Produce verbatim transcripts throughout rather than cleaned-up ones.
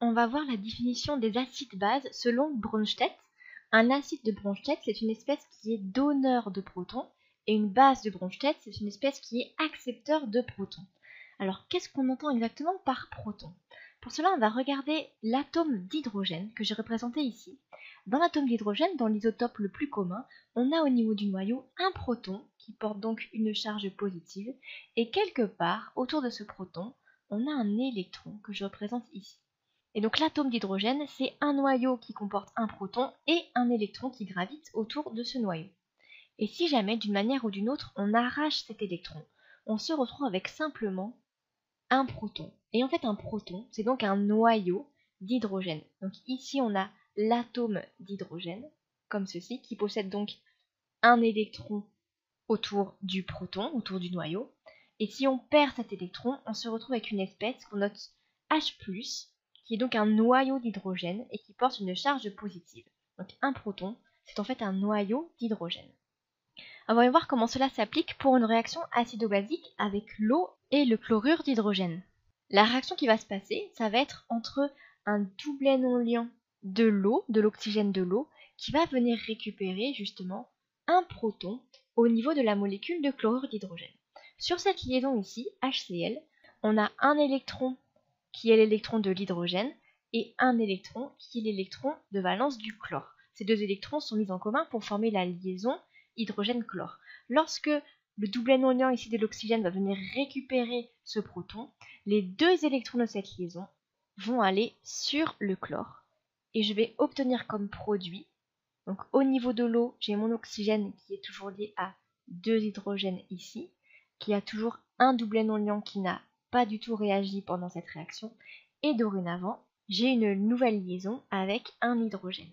on va voir la définition des acides-bases selon Bronsted. Un acide de Bronsted, c'est une espèce qui est donneur de protons, et une base de Bronsted, c'est une espèce qui est accepteur de protons. Alors, qu'est-ce qu'on entend exactement par proton? Pour cela, on va regarder l'atome d'hydrogène que j'ai représenté ici. Dans l'atome d'hydrogène, dans l'isotope le plus commun, on a au niveau du noyau un proton qui porte donc une charge positive, et quelque part, autour de ce proton, on a un électron que je représente ici. Et donc l'atome d'hydrogène, c'est un noyau qui comporte un proton et un électron qui gravite autour de ce noyau. Et si jamais, d'une manière ou d'une autre, on arrache cet électron, on se retrouve avec simplement un proton. Et en fait, un proton, c'est donc un noyau d'hydrogène. Donc ici, on a l'atome d'hydrogène, comme ceci, qui possède donc un électron autour du proton, autour du noyau. Et si on perd cet électron, on se retrouve avec une espèce qu'on note H plus, qui est donc un noyau d'hydrogène et qui porte une charge positive. Donc un proton, c'est en fait un noyau d'hydrogène. On va voir comment cela s'applique pour une réaction acido-basique avec l'eau et le chlorure d'hydrogène. La réaction qui va se passer, ça va être entre un doublet non-liant de l'eau, de l'oxygène de l'eau, qui va venir récupérer justement un proton au niveau de la molécule de chlorure d'hydrogène. Sur cette liaison ici, H C L, on a un électron qui est l'électron de l'hydrogène et un électron qui est l'électron de valence du chlore. Ces deux électrons sont mis en commun pour former la liaison hydrogène-chlore. Lorsque le doublet non liant ici de l'oxygène va venir récupérer ce proton, les deux électrons de cette liaison vont aller sur le chlore et je vais obtenir comme produit, donc au niveau de l'eau, j'ai mon oxygène qui est toujours lié à deux hydrogènes ici, qui a toujours un doublet non liant qui n'a pas du tout réagi pendant cette réaction, et dorénavant, j'ai une nouvelle liaison avec un hydrogène.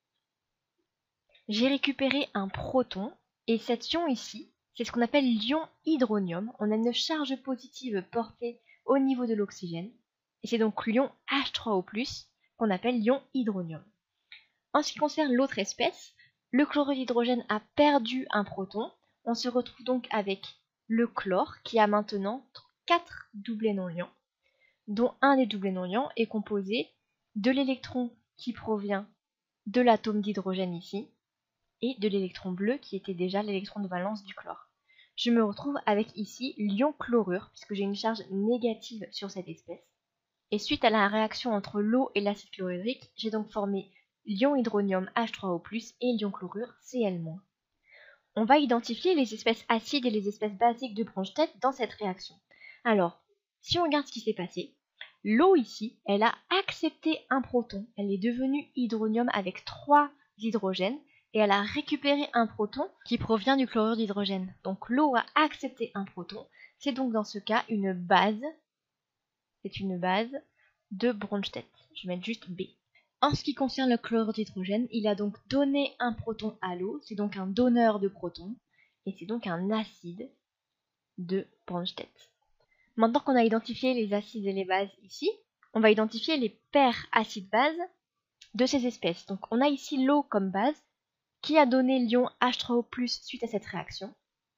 J'ai récupéré un proton, et cet ion ici, c'est ce qu'on appelle l'ion hydronium. On a une charge positive portée au niveau de l'oxygène, et c'est donc l'ion H trois O plus, qu'on appelle l'ion hydronium. En ce qui concerne l'autre espèce, le chlorure d'hydrogène a perdu un proton, on se retrouve donc avec le chlore qui a maintenant quatre doublets non liants, dont un des doublets non liants est composé de l'électron qui provient de l'atome d'hydrogène ici, et de l'électron bleu qui était déjà l'électron de valence du chlore. Je me retrouve avec ici l'ion chlorure, puisque j'ai une charge négative sur cette espèce. Et suite à la réaction entre l'eau et l'acide chlorhydrique, j'ai donc formé l'ion hydronium H trois O plus et l'ion chlorure C L moins. On va identifier les espèces acides et les espèces basiques de Bronsted dans cette réaction. Alors, si on regarde ce qui s'est passé, l'eau ici, elle a accepté un proton. Elle est devenue hydronium avec trois hydrogènes et elle a récupéré un proton qui provient du chlorure d'hydrogène. Donc l'eau a accepté un proton. C'est donc dans ce cas une base. C'est une base de Bronsted. Je vais mettre juste B. En ce qui concerne le chlorure d'hydrogène, il a donc donné un proton à l'eau, c'est donc un donneur de protons, et c'est donc un acide de Bronsted. Maintenant qu'on a identifié les acides et les bases ici, on va identifier les paires acides-bases de ces espèces. Donc on a ici l'eau comme base, qui a donné l'ion H trois O plus suite à cette réaction.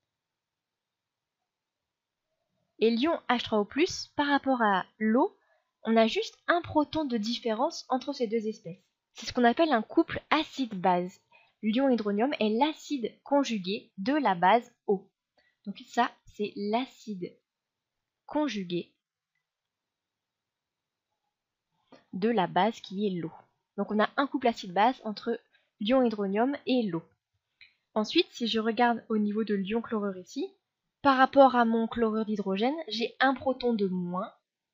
Et l'ion H trois O plus, par rapport à l'eau, on a juste un proton de différence entre ces deux espèces. C'est ce qu'on appelle un couple acide-base. L'ion hydronium est l'acide conjugué de la base O. Donc ça, c'est l'acide conjugué de la base qui est l'eau. Donc on a un couple acide-base entre l'ion hydronium et l'eau. Ensuite, si je regarde au niveau de l'ion chlorure ici, par rapport à mon chlorure d'hydrogène, j'ai un proton de moins.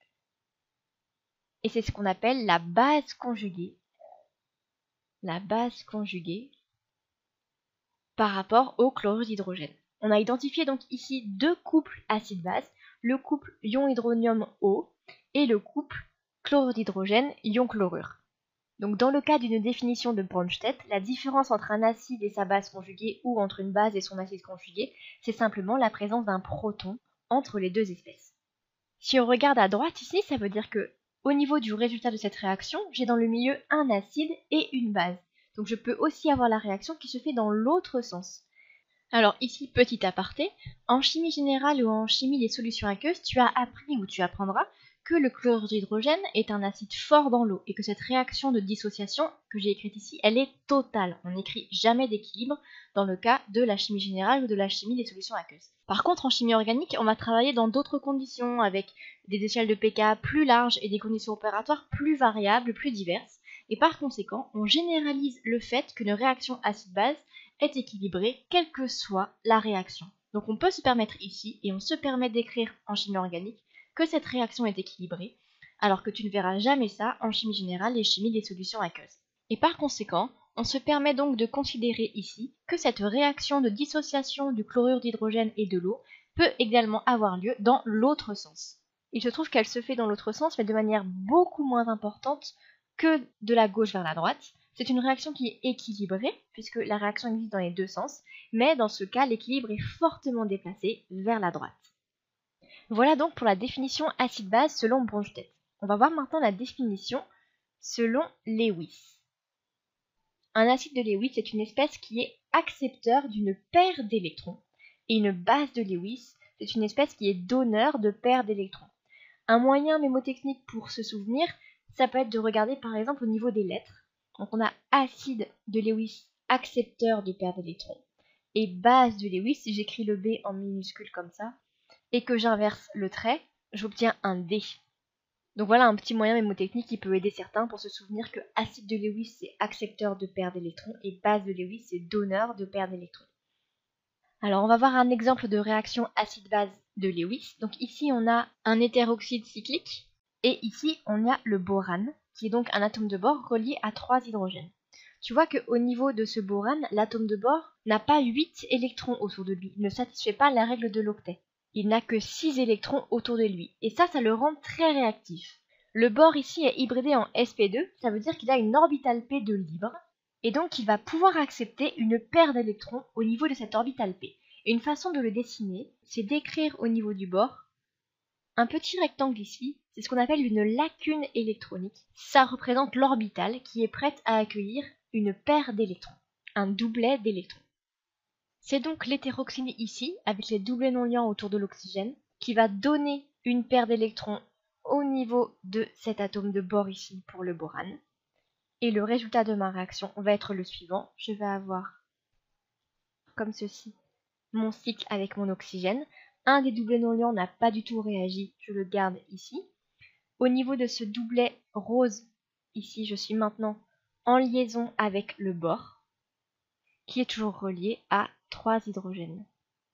Et c'est ce qu'on appelle la base conjuguée. La base conjuguée par rapport au chlorure d'hydrogène. On a identifié donc ici deux couples acide-base, le couple ion-hydronium-O et le couple chlorure d'hydrogène ion-chlorure. Donc dans le cas d'une définition de Bronsted, la différence entre un acide et sa base conjuguée ou entre une base et son acide conjugué, c'est simplement la présence d'un proton entre les deux espèces. Si on regarde à droite ici, ça veut dire que au niveau du résultat de cette réaction, j'ai dans le milieu un acide et une base. Donc je peux aussi avoir la réaction qui se fait dans l'autre sens. Alors ici, petit aparté, en chimie générale ou en chimie des solutions aqueuses, tu as appris ou tu apprendras que le chlorure d'hydrogène est un acide fort dans l'eau et que cette réaction de dissociation que j'ai écrite ici, elle est totale. On n'écrit jamais d'équilibre dans le cas de la chimie générale ou de la chimie des solutions aqueuses. Par contre, en chimie organique, on va travailler dans d'autres conditions avec des échelles de pK plus larges et des conditions opératoires plus variables, plus diverses. Et par conséquent, on généralise le fait qu'une réaction acide-base est équilibrée, quelle que soit la réaction. Donc on peut se permettre ici, et on se permet d'écrire en chimie organique, que cette réaction est équilibrée, alors que tu ne verras jamais ça en chimie générale et chimie des solutions aqueuses. Et par conséquent, on se permet donc de considérer ici que cette réaction de dissociation du chlorure d'hydrogène et de l'eau peut également avoir lieu dans l'autre sens. Il se trouve qu'elle se fait dans l'autre sens, mais de manière beaucoup moins importante que de la gauche vers la droite. C'est une réaction qui est équilibrée, puisque la réaction existe dans les deux sens, mais dans ce cas, l'équilibre est fortement déplacé vers la droite. Voilà donc pour la définition acide-base selon Bronsted. On va voir maintenant la définition selon Lewis. Un acide de Lewis est une espèce qui est accepteur d'une paire d'électrons, et une base de Lewis, c'est une espèce qui est donneur de paires d'électrons. Un moyen mémotechnique pour se souvenir, ça peut être de regarder par exemple au niveau des lettres. Donc on a acide de Lewis accepteur de paires d'électrons, et base de Lewis, si j'écris le B en minuscule comme ça, et que j'inverse le trait, j'obtiens un D. Donc voilà un petit moyen mémotechnique qui peut aider certains pour se souvenir que acide de Lewis c'est accepteur de paires d'électrons et base de Lewis c'est donneur de paires d'électrons. Alors on va voir un exemple de réaction acide-base de Lewis. Donc ici on a un hétéroxyde cyclique et ici on a le borane qui est donc un atome de bore relié à trois hydrogènes. Tu vois qu'au niveau de ce borane, l'atome de bore n'a pas huit électrons autour de lui, il ne satisfait pas la règle de l'octet. Il n'a que six électrons autour de lui, et ça, ça le rend très réactif. Le bore ici est hybridé en s p deux, ça veut dire qu'il a une orbitale P de libre, et donc il va pouvoir accepter une paire d'électrons au niveau de cette orbitale P. Et une façon de le dessiner, c'est d'écrire au niveau du bore un petit rectangle ici, c'est ce qu'on appelle une lacune électronique. Ça représente l'orbitale qui est prête à accueillir une paire d'électrons, un doublet d'électrons. C'est donc l'hétéroxyde ici, avec les doublets non liants autour de l'oxygène, qui va donner une paire d'électrons au niveau de cet atome de bore ici pour le borane. Et le résultat de ma réaction va être le suivant. Je vais avoir, comme ceci, mon cycle avec mon oxygène. Un des doublets non liants n'a pas du tout réagi, je le garde ici. Au niveau de ce doublet rose, ici, je suis maintenant en liaison avec le bore, qui est toujours relié à trois hydrogènes.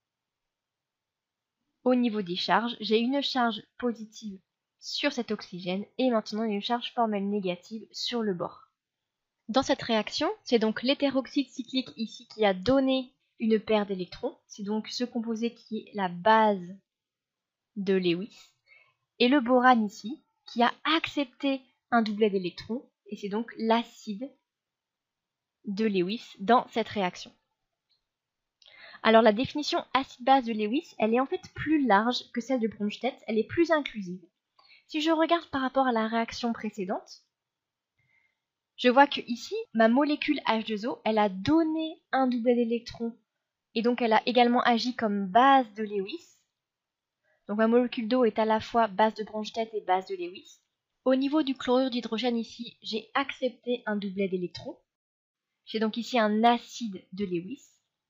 Au niveau des charges, j'ai une charge positive sur cet oxygène et maintenant une charge formelle négative sur le bore. Dans cette réaction, c'est donc l'hétéroxyde cyclique ici qui a donné une paire d'électrons, c'est donc ce composé qui est la base de Lewis, et le borane ici qui a accepté un doublet d'électrons, et c'est donc l'acide de Lewis dans cette réaction. Alors la définition acide-base de Lewis, elle est en fait plus large que celle de Bronsted, elle est plus inclusive. Si je regarde par rapport à la réaction précédente, je vois que ici, ma molécule H deux O, elle a donné un doublet d'électrons, et donc elle a également agi comme base de Lewis. Donc ma molécule d'eau est à la fois base de Bronsted et base de Lewis. Au niveau du chlorure d'hydrogène ici, j'ai accepté un doublet d'électrons. J'ai donc ici un acide de Lewis.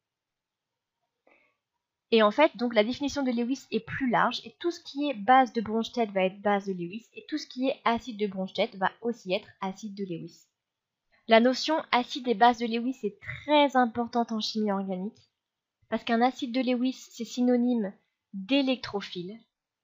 Et en fait, donc la définition de Lewis est plus large et tout ce qui est base de Bronsted va être base de Lewis et tout ce qui est acide de Bronsted va aussi être acide de Lewis. La notion acide et base de Lewis est très importante en chimie organique parce qu'un acide de Lewis, c'est synonyme d'électrophile,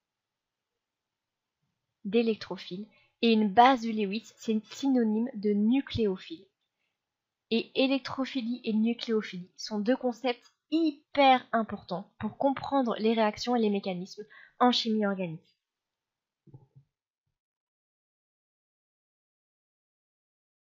d'électrophile, et une base de Lewis, c'est synonyme de nucléophile. Et électrophilie et nucléophilie sont deux concepts hyper importants pour comprendre les réactions et les mécanismes en chimie organique.